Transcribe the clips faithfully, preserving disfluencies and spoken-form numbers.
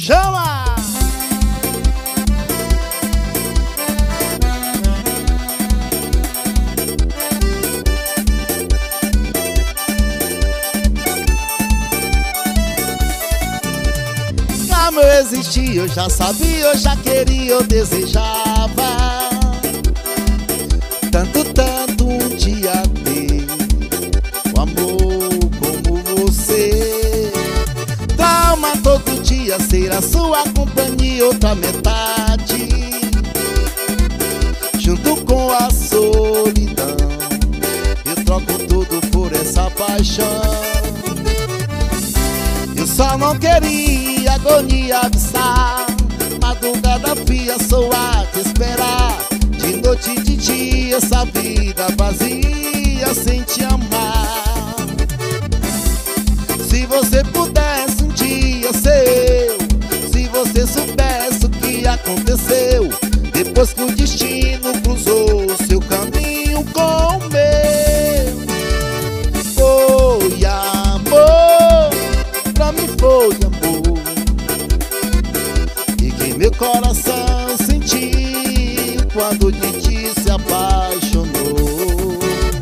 Chama! Como eu existia, eu já sabia, eu já queria, eu desejava tanto, tanto um dia ter um amor como você. Calma todo dia ser a sua companhia, outra metade, junto com a solidão. Eu troco tudo por essa paixão. Eu só não queria agonia avisar, madrugada fria sou a te esperar. De noite e de dia essa vida vazia sem te amar. Se você pudesse um dia ser eu, se você soubesse o que aconteceu depois que o destino cruzou seu caminho com o meu. Foi amor, pra mim foi amor, e que meu coração sentiu quando de ti se apaixonou.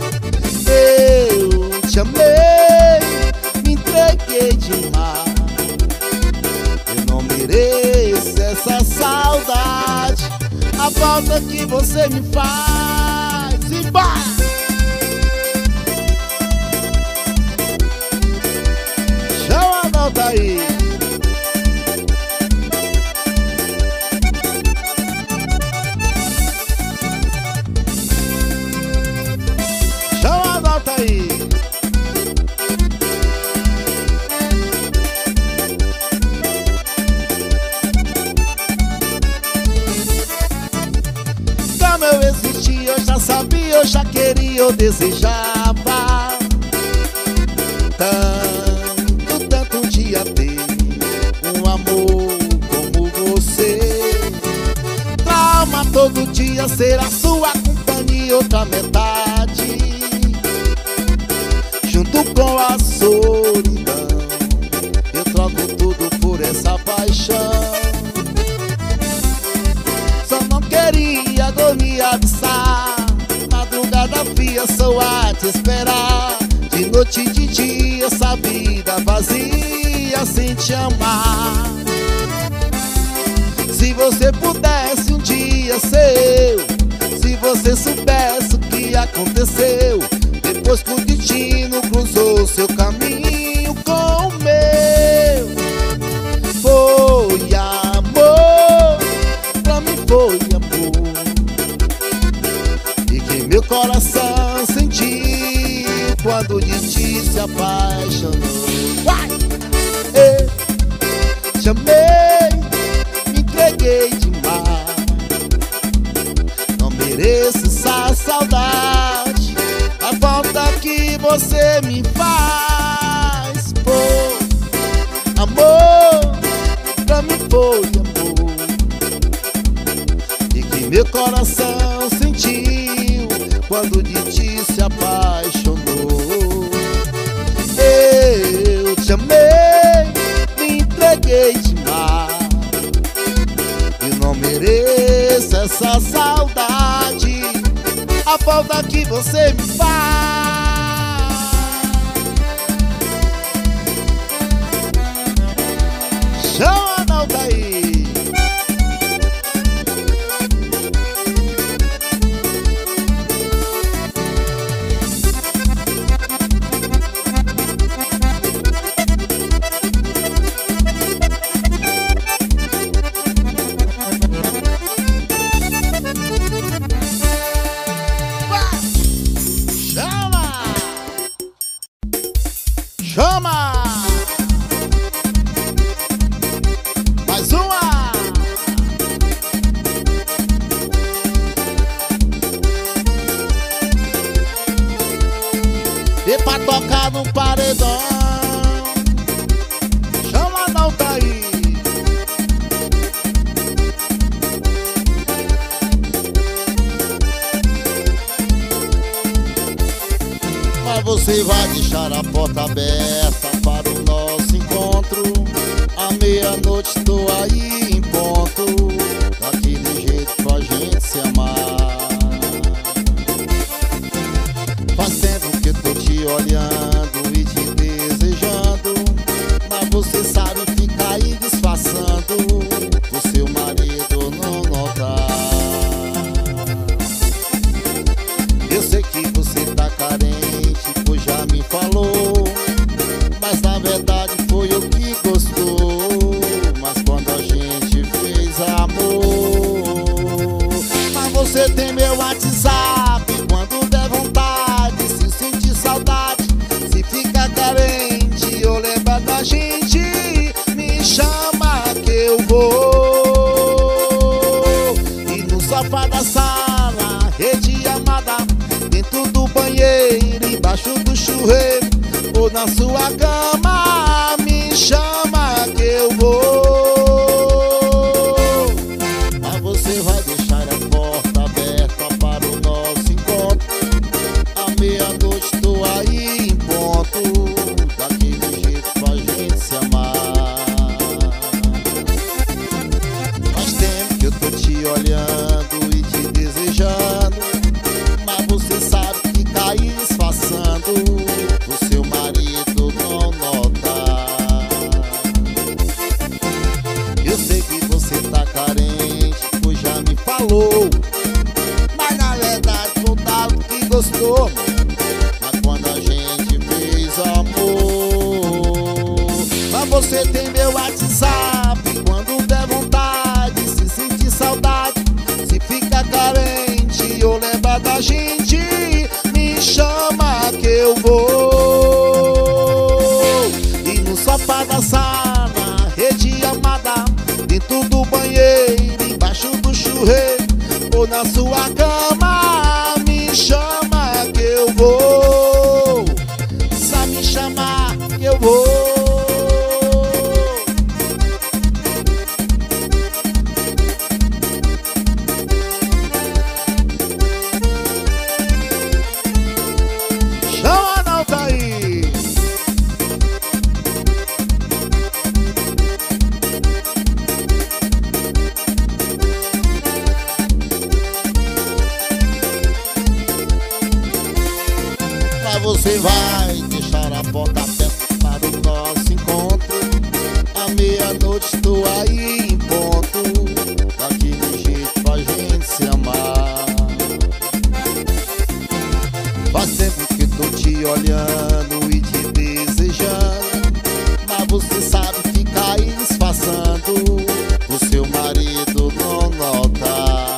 Eu te amei, me entreguei demais. Eu não mereço essa saudade, a falta que você me faz. E vai! Chama a nota aí. Chama a nota aí. Como eu existia, eu já sabia, eu já queria, eu desejava tanto, tanto um dia ter um amor como você. Trauma todo dia ser a sua companhia, outra metade, junto com a solidão. Eu troco tudo por essa paixão. Só não queria agonia avisar, madrugada fria sou a te esperar. De noite e de dia essa vida vazia sem te amar. Se você pudesse um dia ser eu, se você soubesse o que aconteceu depois que o destino cruzou seu caminho com o meu. Foi amor, pra mim foi amor, e que meu coração sentiu quando de ti se apaixonou. Vai! Eu te amei, me entreguei demais. Não mereço essa saudade, a falta que você me faz. Pô, amor, pra mim foi amor, e que meu coração sentiu quando de ti se apaixonou. Eu te amei, me entreguei demais. Eu não mereço essa saudade, a falta que você me faz. Chama a nota aí. Chama! Mais uma! E pra tocar no paredão, chama a nota aí. Mas você vai deixar a porta aberta para o nosso encontro. À meia-noite tô você sabe ficar aí disfarçando o seu marido não notar. Eu sei que você tá carente, pois já me falou, mas na verdade foi eu que gostou. Mas quando a gente fez amor, mas você tem meu WhatsApp, quando der vontade, se sentir saudade, se fica carente ou lembra da gente, me chama que eu vou. E no sofá da sala, rede amada, dentro do banheiro, embaixo do chuveiro, ou na sua cama, me chama que eu vou. Mas você vai deixar a porta aberta para o nosso encontro. À meia-noite tô aí em ponto, daquele jeito pra gente se amar. Faz tempo que eu tô te olhando e te desejando, mas você sabe que caí disfarçando o seu marido não notar. Eu sei que você tá carente, pois já me falou, mas na verdade foi o Dado que gostou. Mas quando a gente fez amor, mas você tem meu WhatsApp, quando der vontade, se sentir saudade, se fica carente ou lembra da gente, me chama que eu vou. E no sofá da sala, rede amada, dentro do banheiro, embaixo do chuveiro, ou na sua cama, me chama que eu vou. Só me chamar que eu vou. Chama não tá aí. Mas você vai deixar a porta aberta para o nosso encontro. À meia-noite tô aí em ponto, daquele jeito pra gente se amar. Faz tempo que tô te olhando e te desejando, mas você sabe ficar aí disfarçando o seu marido não notar.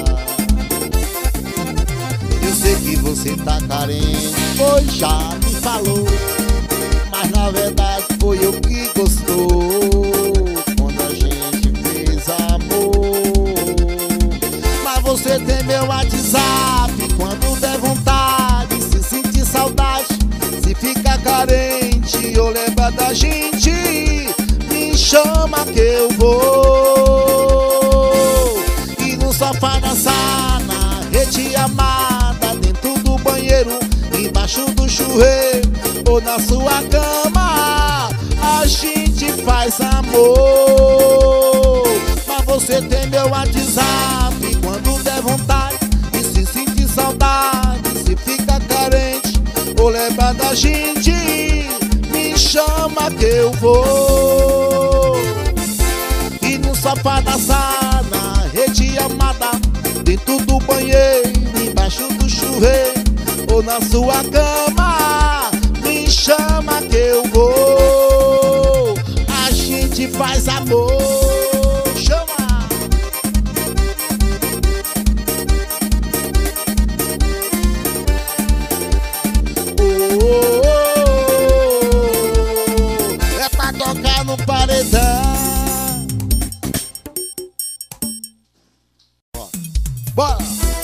Eu sei que você tá carente, pois já me falou, mas na verdade foi eu que gostou quando a gente fez amor. Mas você tem meu WhatsApp, quando der vontade, se sentir saudade, se fica carente ou lembra da gente, me chama que eu vou. E no sofá da sala, rede amada, dentro do banheiro, embaixo do chuveiro, ou na sua cama, a gente faz amor. Mas você tem meu WhatsApp, quando der vontade, e se sentir saudade, se fica carente ou lembra da gente, me chama que eu vou. E no sofá da sala, rede amada, dentro do banheiro, embaixo do chuveiro, ou na sua cama, me chama que eu vou. A gente faz amor. Chama! Oh, oh, oh, é pra tocar no paredão. Bora!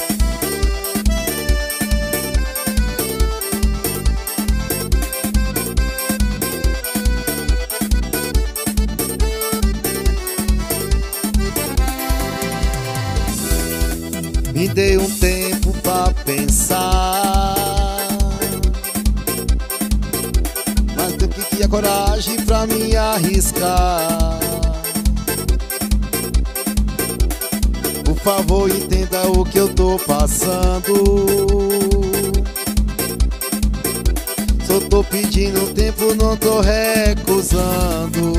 Me dei um tempo pra pensar, mas tem que ter a coragem pra me arriscar. Por favor, entenda o que eu tô passando. Só tô pedindo tempo, não tô recusando.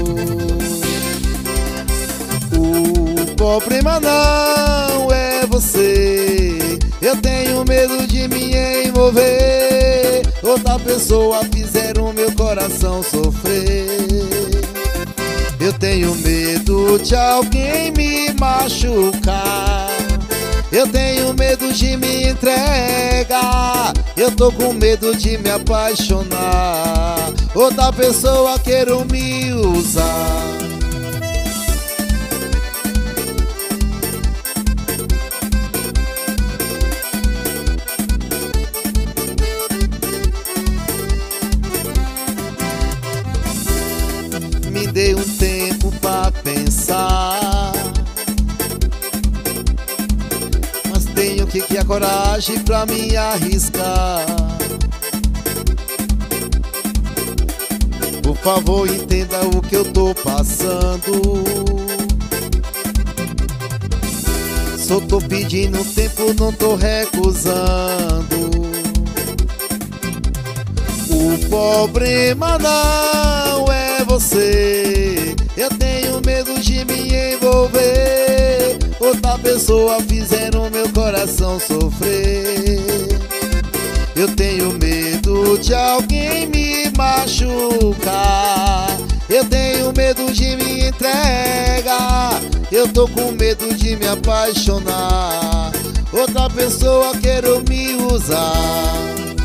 O problema não é você, eu tenho medo de me envolver. Outra pessoa fizeram meu coração sofrer. Eu tenho medo de alguém me machucar. Eu tenho medo de me entregar. Eu tô com medo de me apaixonar. Outra pessoa queira me usar. Me dê um tempo pra pensar, mas tenho que criar coragem pra me arriscar. Por favor, entenda o que eu tô passando. Só tô pedindo tempo, não tô recusando. O problema não é você, eu tenho medo de me envolver. Outra pessoa fizeram meu coração sofrer. Eu tenho medo de alguém me machucar. Eu tenho medo de me entregar. Eu tô com medo de me apaixonar. Outra pessoa queira me usar.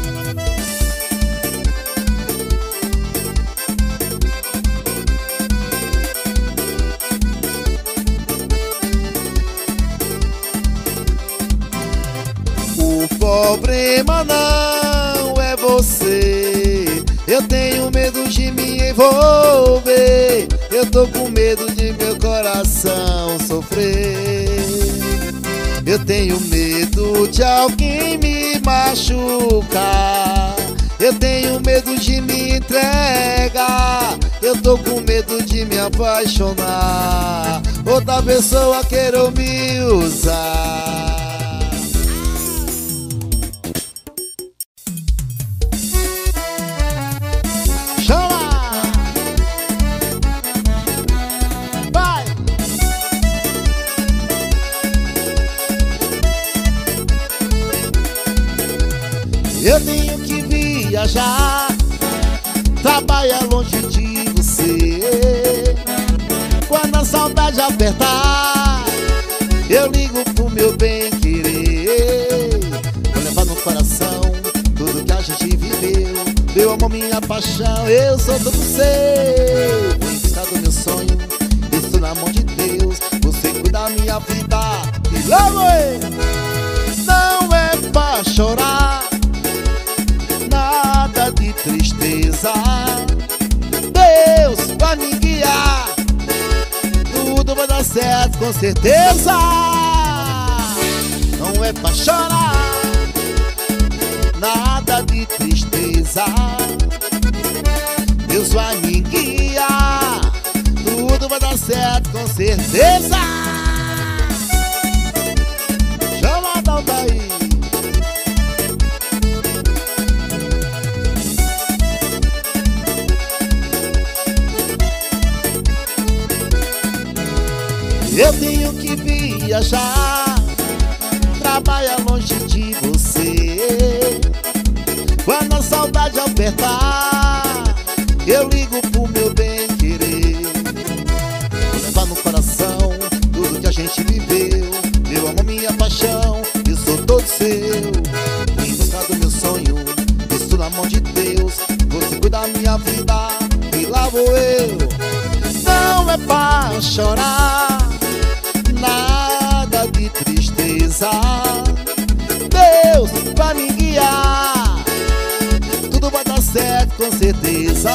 O problema não é você, eu tenho medo de me envolver. Eu tô com medo de meu coração sofrer. Eu tenho medo de alguém me machucar. Eu tenho medo de me entregar. Eu tô com medo de me apaixonar. Outra pessoa queira me usar. Eu tenho que viajar, trabalhar longe de você. Quando a saudade apertar, eu ligo pro meu bem querer. Vou levar no coração tudo que a gente viveu. Meu amor, minha paixão, eu sou todo seu. Vou em busca do meu sonho, estou na mão de Deus. Você cuida da minha vida e lá vou eu. Não é pra chorar, nada de tristeza. Deus vai me guiar, tudo vai dar certo com certeza. Não é pra chorar, nada de tristeza. Deus vai me guiar, tudo vai dar certo com certeza. Chama daí. Eu tenho que viajar, trabalhar longe de você. Quando a saudade apertar, eu ligo pro meu bem querer. Vou levar no coração tudo que a gente viveu. Meu amor, minha paixão, eu sou todo seu. Vou em busca do meu sonho, estou na mão de Deus. Você cuida da minha vida e lá vou eu. Não é pra chorar, nada de tristeza. Deus vai me guiar, tudo vai dar certo com certeza.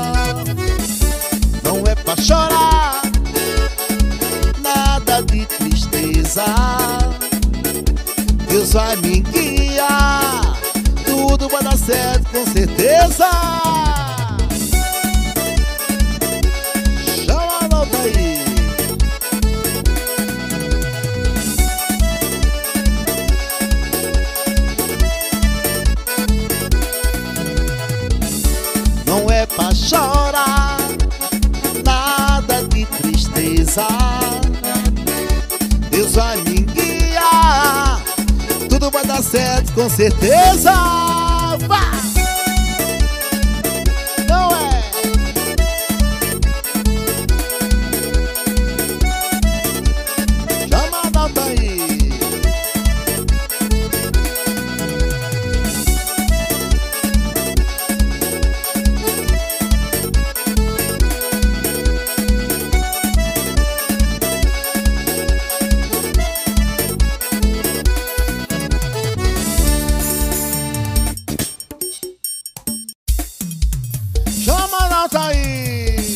Não é pra chorar, nada de tristeza. Deus vai me guiar, tudo vai dar certo com certeza. Chama a nota aí. passar, Deus vai me guiar, tudo vai dar certo com certeza. Vai! Não é? Chama a nota aí. Chama a nota aí.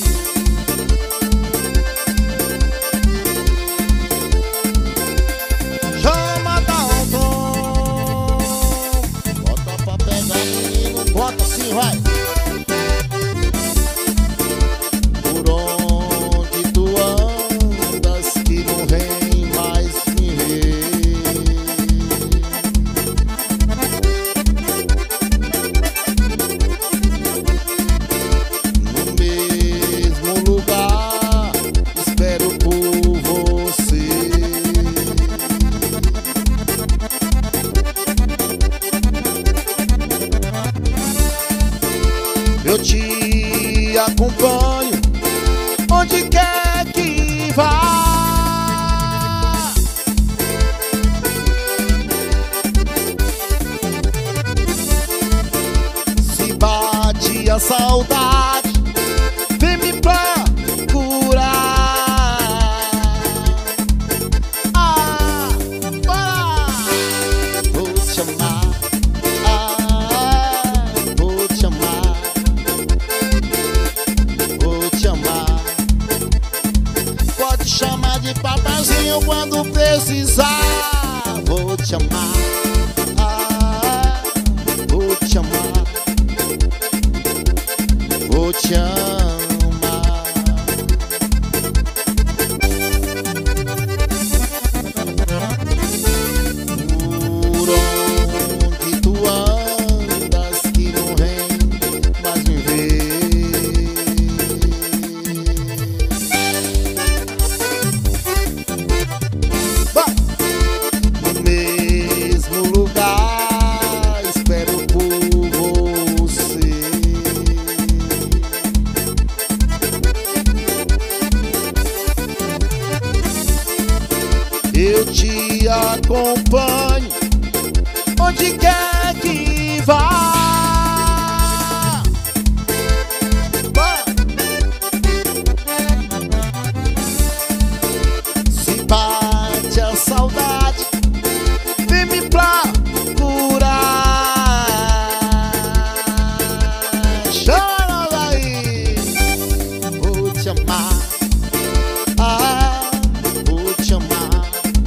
Chama Dalton. Bota pra pegar, menino. Bota assim, vai. Por onde tu andas que não vem mais me ver. Eu te acompanho onde quer que vá. Se bate a saudade, vem me procurar. Ah, bora! Vou te amar. Ah, vou te amar. Pode chamar de papazinho quando precisar. Vou te amar. Ah, vou te amar. Vou te amar. Por onde tu andas que não vem mais me ver. No mesmo lugar espero por você. Eu te acompanho onde quer que vá. Se bate a saudade, vem me procurar. Chama daí. Vou te amar. Ah, vou te amar.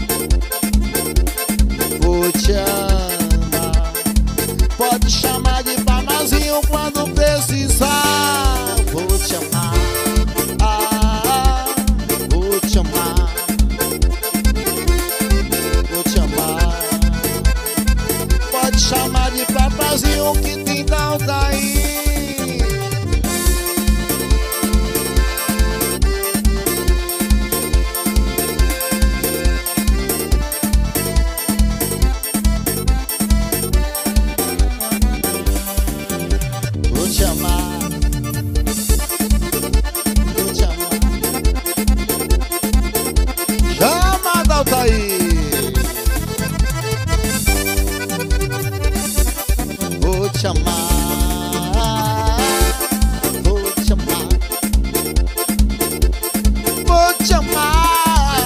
Vou te amar. Pode chamar de papazinho quando precisar. Vou te amar. Ah, vou te amar. Vou te amar. Pode chamar de papazinho que tem tanta aí. Vou te amar. Vou te amar. Chama Daltaí. Vou te amar. Vou te amar. Vou te amar.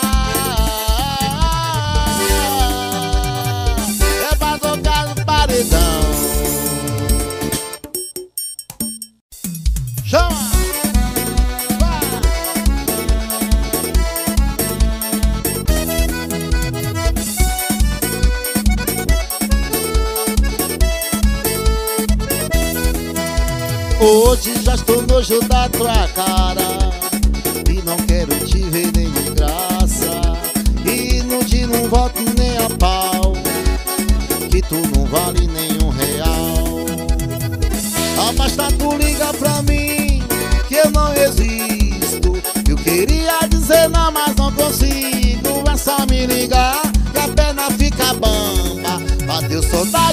É pra tocar no paredão. Chama! Hoje já estou nojo da tua cara e não quero te ver nem de graça. E não te não voto nem a pau, que tu não vale nenhum real. Ah, basta tu liga pra mim que eu não existo. Eu queria dizer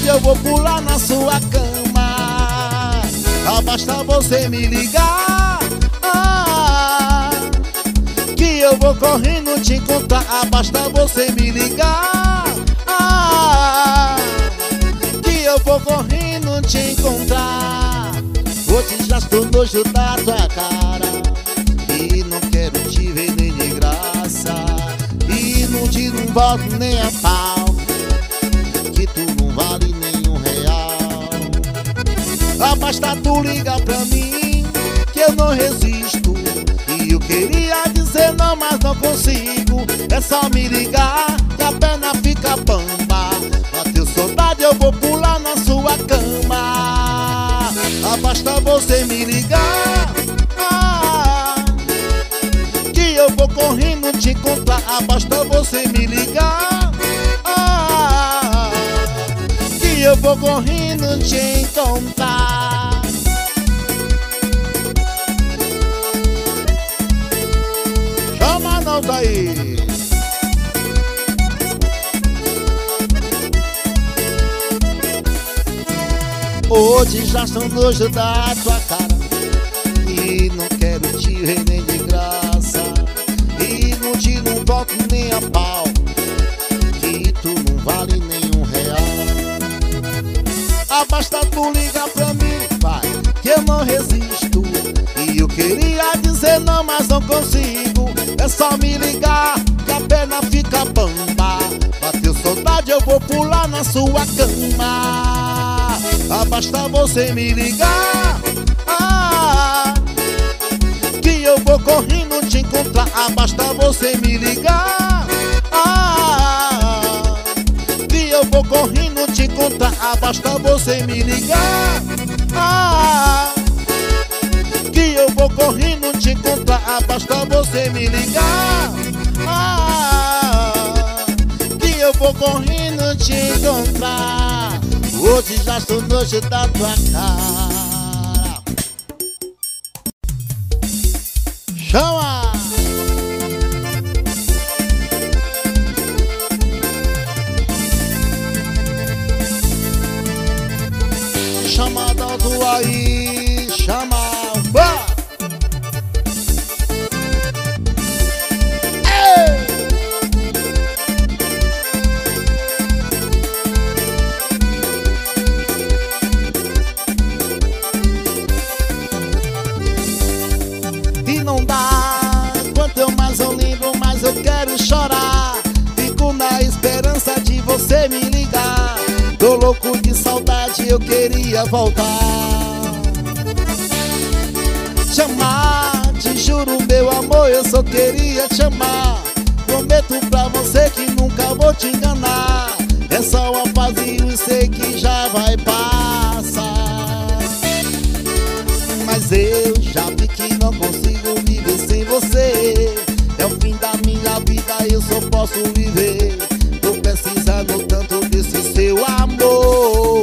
eu vou pular na sua cama. Ah, basta você me ligar, ah, que eu vou correndo te encontrar. Ah, basta você me ligar, ah, que eu vou correndo te encontrar. Hoje já estou nojo da tua cara e não quero te ver nem de graça. E não te não volto nem a pau, que tu não vale nenhum real. Ah, basta tu ligar pra mim que eu não resisto. E eu queria dizer não, mas não consigo. É só me ligar que a perna fica bamba. Bateu saudade, eu vou pular na sua cama. Ah, basta você me ligar, ah, que eu vou correndo te encontrar. Ah, basta você me ligar, ah, que eu vou correndo te encontrar. Chama a nota aí. Hoje já são nojo da tua cara e não quero te ver nem de graça. E não te não volto nem a pau, que tu não vale nenhum real. Ah, basta tu ligar pra mim, vai, que eu não resisto. E eu queria dizer não, mas não consigo. É só me ligar que a perna fica bamba. Bateu saudade, eu vou pular na sua cama. Ah, basta você me ligar, ah, que eu vou correndo te encontrar. Ah, basta você me ligar, ah, que eu vou correndo te encontrar. Ah, basta você me ligar, ah, que eu vou correndo te encontrar. Ah, basta você me ligar, ah, que eu vou correndo te encontrar. Hoje já estou nojo da tua cara. Chama! Chama do aí, chama! Uá! Chorar, fico na esperança de você me ligar. Tô louco de saudade, eu queria voltar. Chamar, te juro meu amor, eu só queria te amar. Prometo pra você que nunca vou te enganar. É só uma fase e sei que já vai passar. Mas eu já vi que não consigo viver sem você. É o fim da minha vida, eu só posso viver. Tô precisando tanto desse seu amor.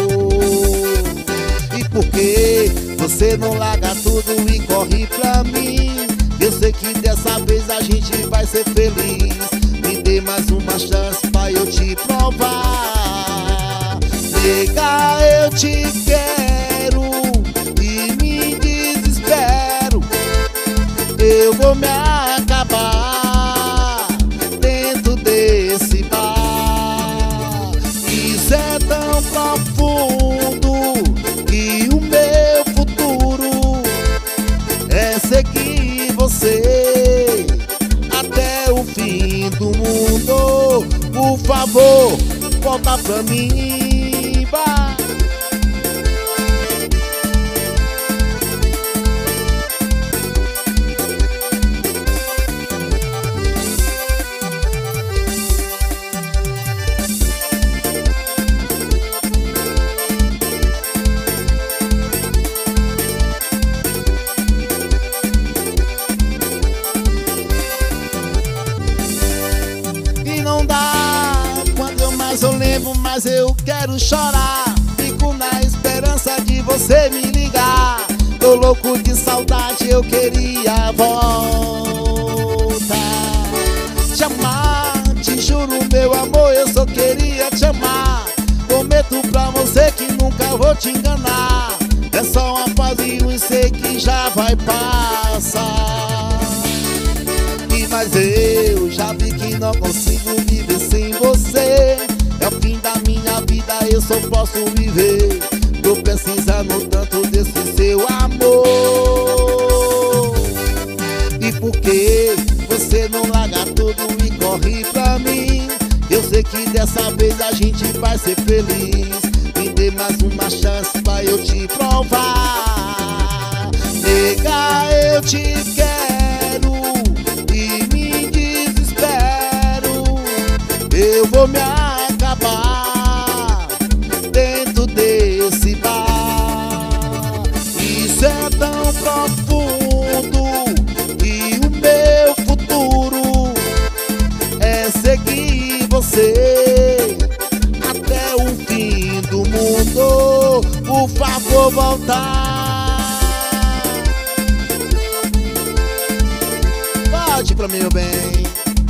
E por que você não larga tudo e corre pra mim? Eu sei que dessa vez a gente vai ser feliz. Me dê mais uma chance pra eu te provar. Nega, eu te quero e me desespero. Eu vou me acabar dentro desse bar. Isso é tão profundo que o meu futuro é seguir você até o fim do mundo. Por favor, volta pra mim, vai. Eu lembro, mas eu quero chorar. Fico na esperança de você me ligar. Tô louco de saudade, eu queria voltar. Te amar, te juro meu amor, eu só queria te amar. Prometo prometo pra você que nunca vou te enganar. É só uma fase ruim, sei que já vai passar. E mas eu já vi que não consigo viver sem você. É o fim da minha vida, eu só posso viver. Tô precisando tanto desse seu amor. E por que você não larga tudo e corre pra mim? Eu sei que dessa vez a gente vai ser feliz. Me dê mais uma chance pra eu te provar. Nega, eu te quero e me desespero. Eu vou me acabar dentro desse bar. Isso é tão profundo que o meu futuro é seguir você até o fim do mundo. Por favor, voltar. Volte pra mim, meu bem.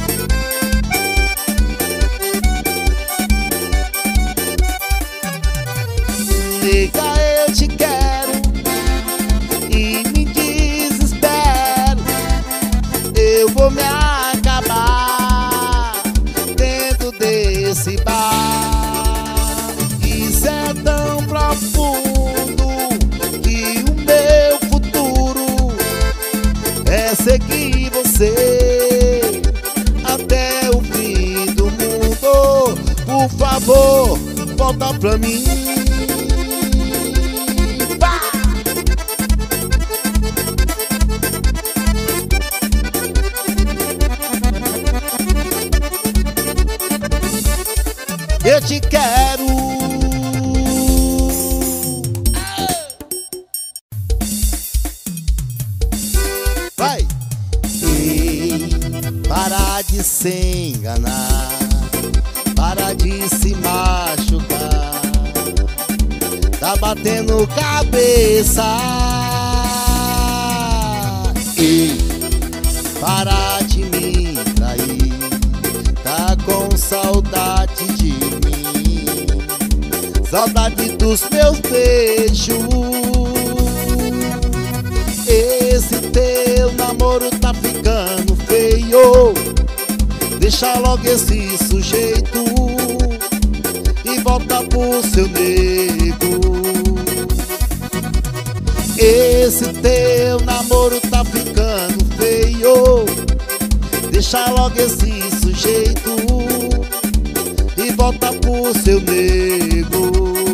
Nega, eu te quero e me desespero. Eu vou me acabar dentro desse bar. Isso é tão profundo que o meu futuro é seguir você até o fim do mundo. Por favor, volta pra mim. Eu te quero. Vai. Ei, para de se enganar, para de se machucar. Tá batendo cabeça. Ei, para de me trair. Tá com saudade de mim, saudade dos meus beijos. Esse teu namoro tá ficando feio. Deixa logo esse sujeito e volta pro seu nego. Esse teu namoro tá ficando feio. Deixa logo esse sujeito e volta pro seu nego.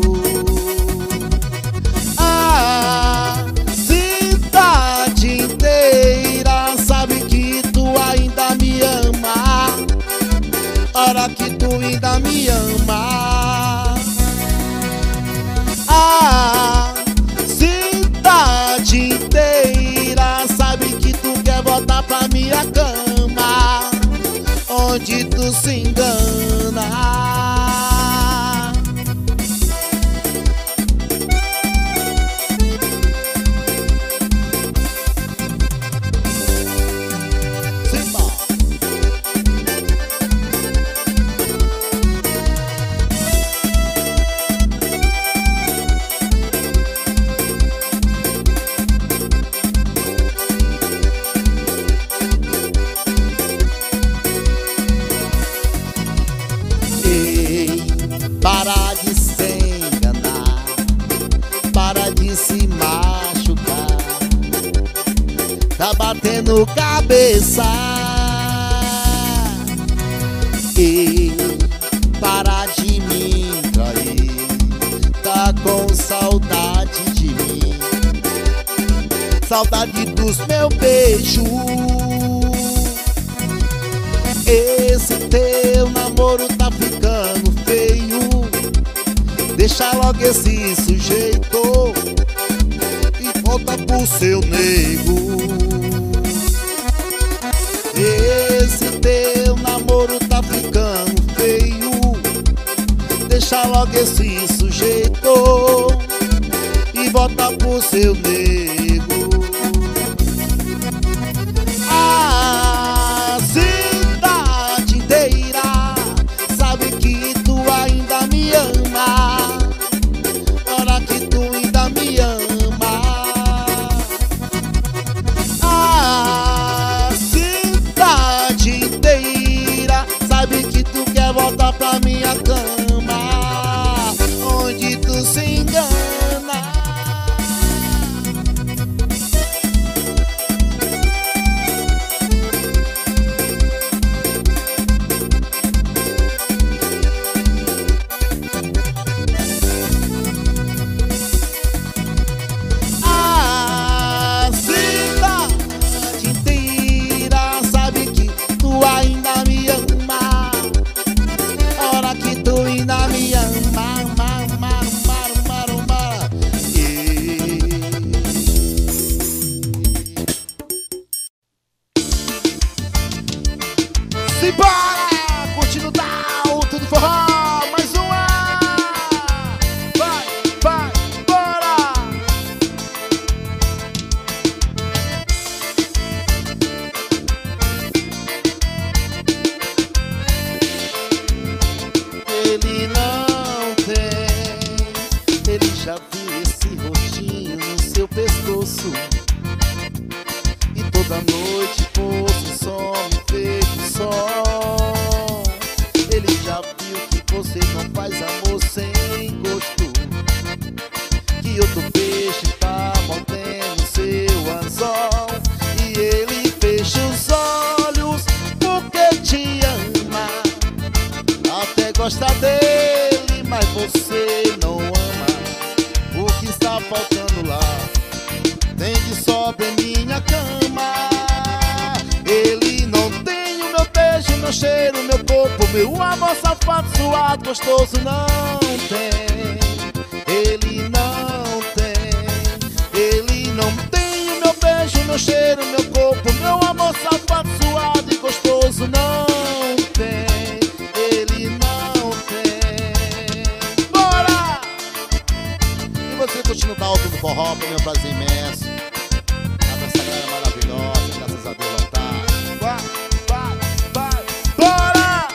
A cidade inteira sabe que tu ainda me ama. Ora que tu ainda me ama. A cidade inteira sabe que tu quer voltar pra minha cama, onde tu se engana. Simba. Para de se enganar, para de se machucar. Tá batendo cabeça. E para de me trair. Tá com saudade de mim, saudade dos meus beijos. Esse teu namoro tá ficando feio. Deixa logo esse sujeito e volta pro seu nego. Esse teu namoro tá ficando feio. Deixa logo esse sujeito e volta pro seu nego. A cidade inteira sabe que tu ainda me ama. Simbora! Curtindo down, tudo forró. Mais uma! Vai, vai, bora! Ele não tem, ele já viu esse rostinho no seu pescoço. E toda noite fosse só me feito sol. Ele já viu que você não faz amor sem gosto, que outro peixe tá mordendo seu anzol. E ele fecha os olhos porque te ama, até gosta dele, mas você não ama. O que está faltando lá tem de sobra em minha cama. Ele não tem o meu beijo, meu cheiro, meu corpo, meu amor safado, suado, gostoso. Não tem, ele não tem. Ele não tem o meu beijo, meu cheiro, meu corpo, meu amor safado, suado e gostoso. Não tem, ele não tem. Bora! E você continua no alto do forró, pra meu prazer imenso. Essa galera maravilhosa, graças a Deus não tá. Vai, vai, vai, bora!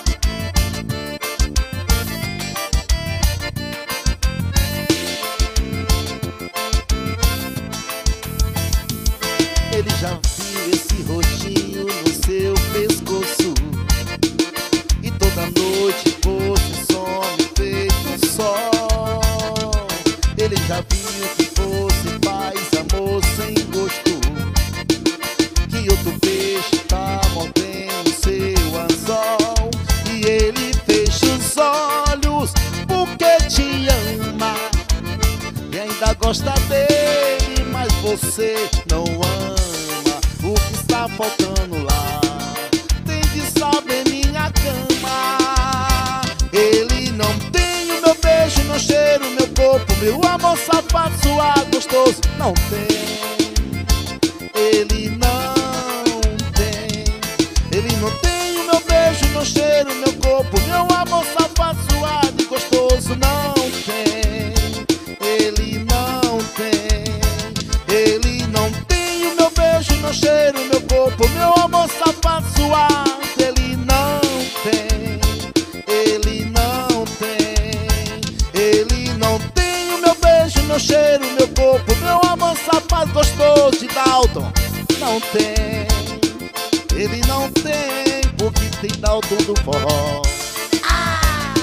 Ele já viu esse rostinho no seu pescoço, e toda noite você some feito sol. Ele já viu que você faz amor sem gosto, que outro peixe tá mordendo seu anzol. E ele fecha os olhos porque te ama e ainda gosta dele, mas você não ama. O que está faltando lá tem de saber minha cama. Ele não tem o meu beijo, meu cheiro, meu corpo, meu amor safado, suado, gostoso. Não tem, ele não tem. Ele não tem o meu beijo, meu cheiro, meu corpo, meu amor safado, suado e gostoso. Não tem, ele não tem. Ele não tem o meu beijo, meu cheiro, meu corpo, meu amor safado, suado. Ele não tem, ele não tem. Ele não tem o meu beijo, meu cheiro, meu corpo, meu amor safado, gostoso de Dalton. Não tem, ele não tem, porque tem Dalton do forró. Ah!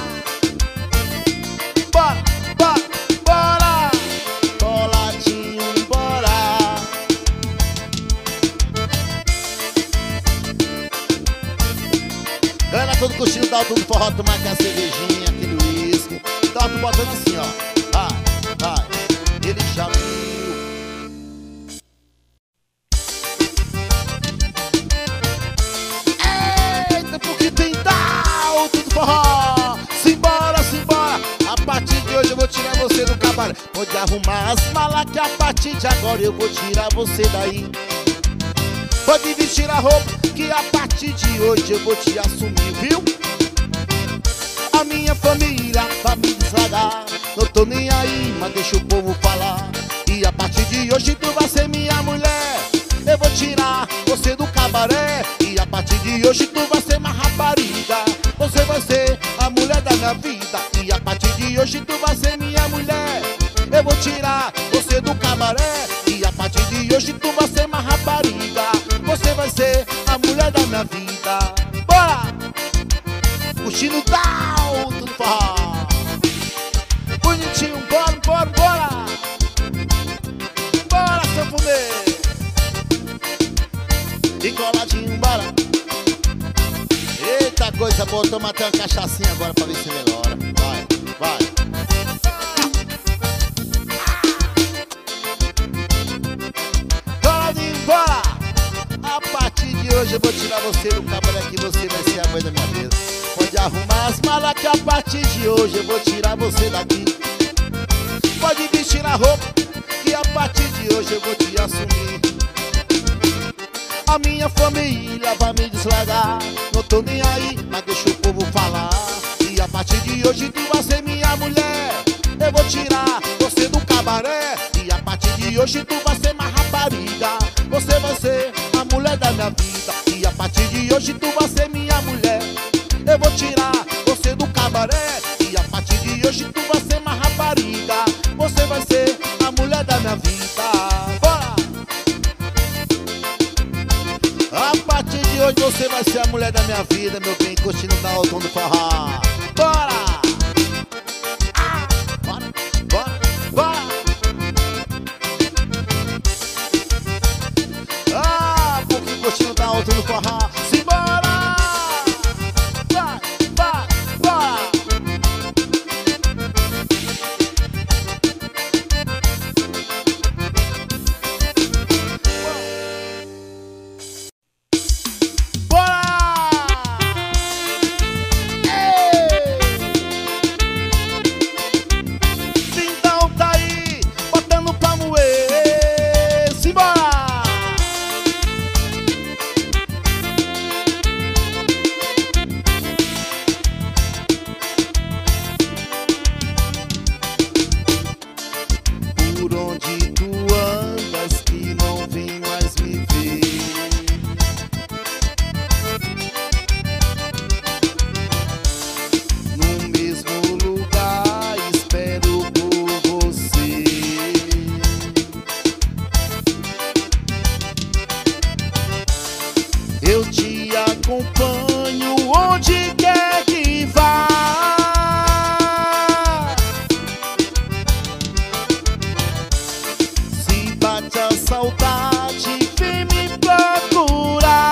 Bora, bora, bora! Coladinho, bora! Galera, todo curtindo Dalton do forró, tomar aquela cervejinha, aquele uísque. Dalton botando assim, ó. Vai, vai. Ele já viu. Eita, porque tem Dalton do forró. Simbora, simbora. A partir de hoje eu vou tirar você do cabaré. Pode arrumar as malas que a partir de agora eu vou tirar você daí. Pode vestir a roupa que a partir de hoje eu vou te assumir, viu? A minha família vai me desagar, não tô nem aí, mas deixa o povo falar. E a partir de hoje tu vai ser minha mulher. Eu vou tirar você do cabaré. E a partir de hoje tu vai ser uma rapariga. Você vai ser a mulher da minha vida. E a partir de hoje tu vai ser minha mulher. Eu vou tirar você do cabaré. E a partir de hoje tu vai ser uma rapariga. Você vai ser a mulher da minha vida. Bora! Curtindo down, tudo forró. Bonitinho, bora, bora, bora. Bora, sanfoneiro. E coladinho, bora. Eita coisa boa, toma até uma cachaçinha agora pra ver se melhora. Vai, vai. Coladinho, bora. A partir de hoje eu vou tirar você do cabaré, que você vai ser a mãe da minha vida. Pode arrumar as malas que a partir de hoje eu vou tirar você daqui. Pode vestir a roupa que a partir de hoje eu vou te assumir. A minha família vai me deslargar. Não tô nem aí, mas deixa o povo falar. E a partir de hoje tu vai ser minha mulher. Eu vou tirar você do cabaré. E a partir de hoje tu vai ser uma rapariga. Você vai ser a mulher da minha vida. E a partir de hoje tu vai ser minha mulher. Eu vou tirar você do cabaré. E a partir de hoje tu vai ser uma rapariga. Você vai ser a mulher da minha vida. Bora! A partir de hoje você vai ser a mulher da minha vida, meu bem, curtindo da Alton do Forró. Bora! Ah, bora, bora, bora! Ah, porque curtindo da Alton do Forró. Simbora! Vai, vai, bora! Eu te acompanho onde quer que vá. Se bate a saudade, vem me procurar.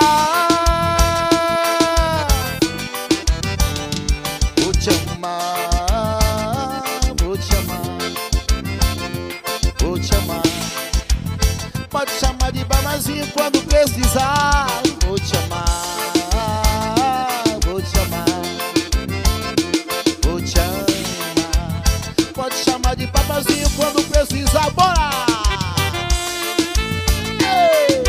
Vou te amar, vou te amar, vou te amar. Pode chamar de babazinho quando precisar. Vou te amar, vou te amar, vou te amar. Pode chamar de papazinho quando precisar. Bora! Ei!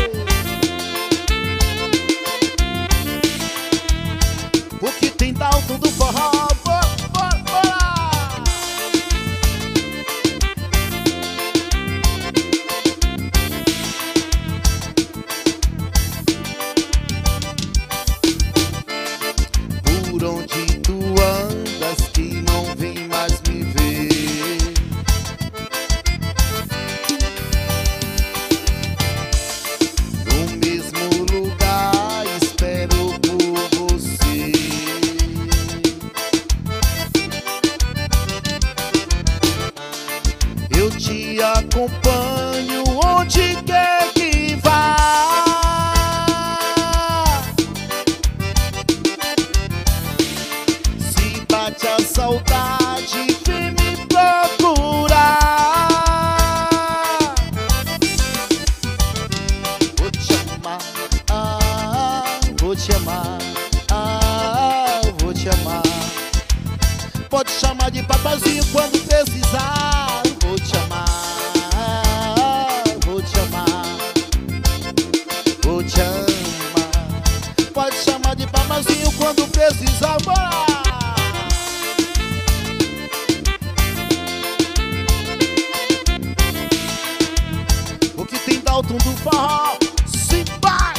Porque tem Dalton do Forró. Bora, bora, bora! Por onde tu andas que não vem mais me ver. No mesmo lugar espero por você. Eu te acompanho onde quer que vá. Bate a saudade, vem me procurar. Vou te amar, ah, vou te amar, ah, vou te amar. Pode chamar de papazinho quando precisar. Vou te amar, vou te amar, vou te amar. Pode chamar de papazinho quando precisar. Bora! Dalton do Forró, se vai!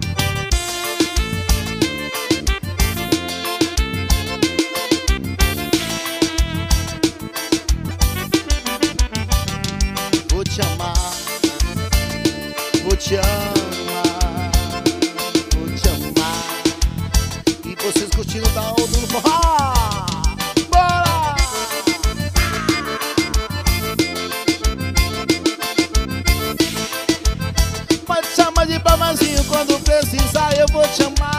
Vou te amar, vou te amar, vou te amar. E vocês curtindo Dalton do Forró? De babazinho quando precisar eu vou te amar.